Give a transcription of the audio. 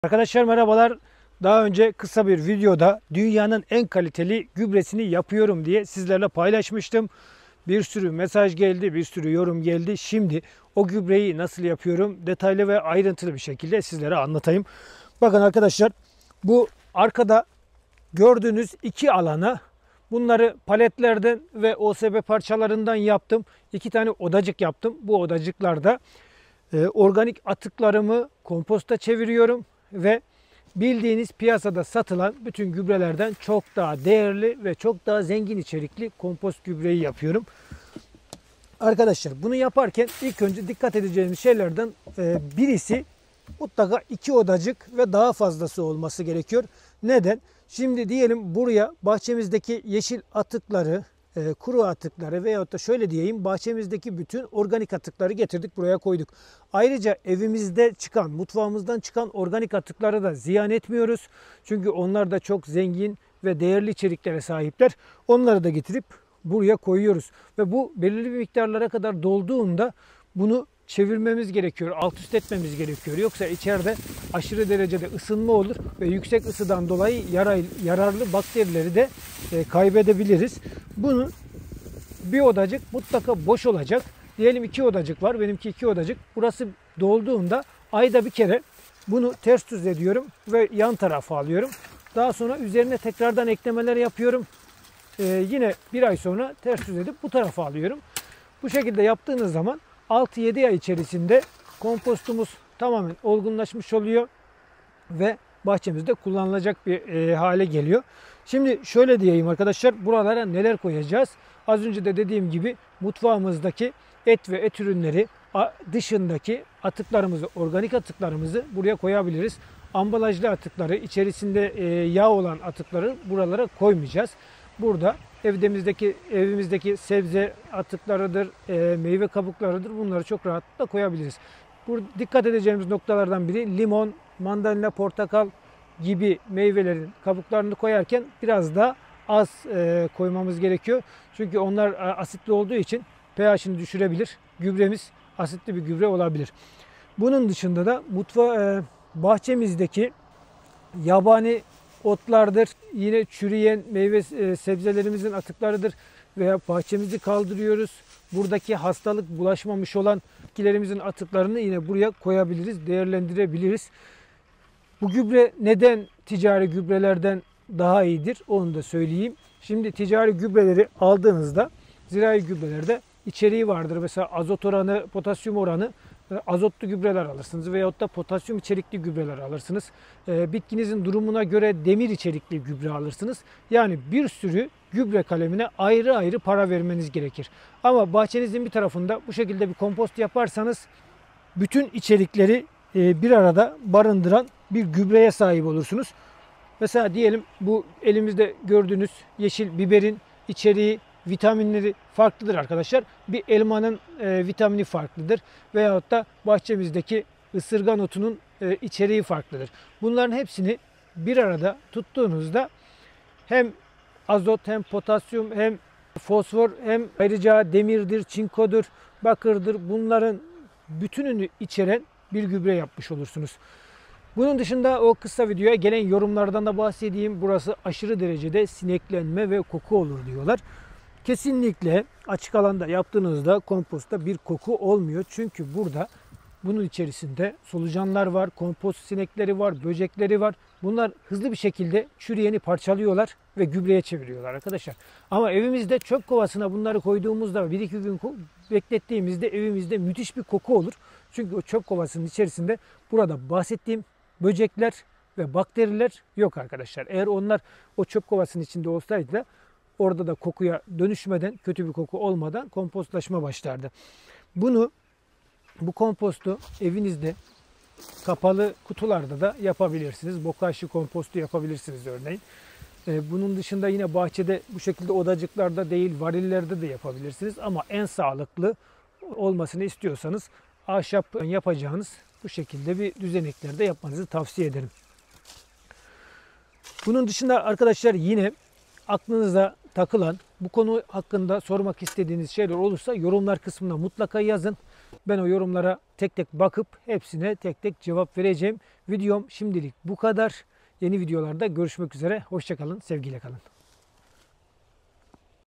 Arkadaşlar merhabalar. Daha önce kısa bir videoda dünyanın en kaliteli gübresini yapıyorum diye sizlerle paylaşmıştım. Bir sürü mesaj geldi, bir sürü yorum geldi. Şimdi o gübreyi nasıl yapıyorum detaylı ve ayrıntılı bir şekilde sizlere anlatayım. Bakın arkadaşlar, bu arkada gördüğünüz iki alana bunları paletlerden ve OSB parçalarından yaptım. İki tane odacık yaptım. Bu odacıklarda organik atıklarımı komposta çeviriyorum ve bildiğiniz piyasada satılan bütün gübrelerden çok daha değerli ve çok daha zengin içerikli kompost gübreyi yapıyorum. Arkadaşlar bunu yaparken ilk önce dikkat edeceğimiz şeylerden birisi mutlaka iki odacık ve daha fazlası olması gerekiyor. Neden? Şimdi diyelim buraya bahçemizdeki yeşil atıkları, kuru atıkları veyahut da şöyle diyeyim, bahçemizdeki bütün organik atıkları getirdik buraya koyduk. Ayrıca evimizde çıkan, mutfağımızdan çıkan organik atıkları da ziyan etmiyoruz. Çünkü onlar da çok zengin ve değerli içeriklere sahipler. Onları da getirip buraya koyuyoruz. Ve bu belirli bir miktarlara kadar dolduğunda bunu çevirmemiz gerekiyor, alt üst etmemiz gerekiyor. Yoksa içeride aşırı derecede ısınma olur ve yüksek ısıdan dolayı yararlı bakterileri de kaybedebiliriz. Bunun bir odacık mutlaka boş olacak. Diyelim iki odacık var. Benimki iki odacık. Burası dolduğunda ayda bir kere bunu ters düz ediyorum ve yan tarafa alıyorum. Daha sonra üzerine tekrardan eklemeler yapıyorum. Yine bir ay sonra ters düz edip bu tarafa alıyorum. Bu şekilde yaptığınız zaman 6-7 ay içerisinde kompostumuz tamamen olgunlaşmış oluyor ve bahçemizde kullanılacak bir hale geliyor. Şimdi şöyle diyeyim arkadaşlar, buralara neler koyacağız? Az önce de dediğim gibi mutfağımızdaki et ve et ürünleri dışındaki atıklarımızı, organik atıklarımızı buraya koyabiliriz. Ambalajlı atıkları, içerisinde yağ olan atıkları buralara koymayacağız. Burada evimizdeki sebze atıklarıdır, meyve kabuklarıdır. Bunları çok rahatlıkla koyabiliriz. Burada dikkat edeceğimiz noktalardan biri limon, mandalina, portakal gibi meyvelerin kabuklarını koyarken biraz da az koymamız gerekiyor. Çünkü onlar asitli olduğu için pH'ini düşürebilir. Gübremiz asitli bir gübre olabilir. Bunun dışında da bahçemizdeki yabani otlardır, yine çürüyen meyve sebzelerimizin atıklarıdır veya bahçemizi kaldırıyoruz. Buradaki hastalık bulaşmamış olan bitkilerimizin atıklarını yine buraya koyabiliriz, değerlendirebiliriz. Bu gübre neden ticari gübrelerden daha iyidir? Onu da söyleyeyim. Şimdi ticari gübreleri aldığınızda zirai gübrelerde içeriği vardır. Mesela azot oranı, potasyum oranı, azotlu gübreler alırsınız veyahut da potasyum içerikli gübreler alırsınız. Bitkinizin durumuna göre demir içerikli gübre alırsınız. Yani bir sürü gübre kalemine ayrı ayrı para vermeniz gerekir. Ama bahçenizin bir tarafında bu şekilde bir kompost yaparsanız bütün içerikleri bir arada barındıran bir gübreye sahip olursunuz. Mesela diyelim bu elimizde gördüğünüz yeşil biberin içeriği, vitaminleri farklıdır arkadaşlar. Bir elmanın vitamini farklıdır. Veyahut da bahçemizdeki ısırgan otunun içeriği farklıdır. Bunların hepsini bir arada tuttuğunuzda hem azot hem potasyum hem fosfor hem ayrıca demirdir, çinkodur, bakırdır, bunların bütününü içeren bir gübre yapmış olursunuz. Bunun dışında o kısa videoya gelen yorumlardan da bahsedeyim. Burası aşırı derecede sineklenme ve koku olur diyorlar. Kesinlikle açık alanda yaptığınızda kompostta bir koku olmuyor. Çünkü burada bunun içerisinde solucanlar var, kompost sinekleri var, böcekleri var. Bunlar hızlı bir şekilde çürüyeni parçalıyorlar ve gübreye çeviriyorlar arkadaşlar. Ama evimizde çöp kovasına bunları koyduğumuzda 1-2 gün beklettiğimizde evimizde müthiş bir koku olur. Çünkü o çöp kovasının içerisinde burada bahsettiğim böcekler ve bakteriler yok arkadaşlar. Eğer onlar o çöp kovasının içinde olsaydı da orada da kokuya dönüşmeden, kötü bir koku olmadan kompostlaşma başlardı. Bu kompostu evinizde kapalı kutularda da yapabilirsiniz. Bokashi kompostu yapabilirsiniz örneğin. Bunun dışında yine bahçede bu şekilde odacıklarda değil, varillerde de yapabilirsiniz. Ama en sağlıklı olmasını istiyorsanız ahşap yapacağınız bu şekilde bir düzeneklerde yapmanızı tavsiye ederim. Bunun dışında arkadaşlar yine aklınıza takılan, bu konu hakkında sormak istediğiniz şeyler olursa yorumlar kısmına mutlaka yazın. Ben o yorumlara tek tek bakıp hepsine tek tek cevap vereceğim. Videom şimdilik bu kadar. Yeni videolarda görüşmek üzere. Hoşça kalın, sevgiyle kalın.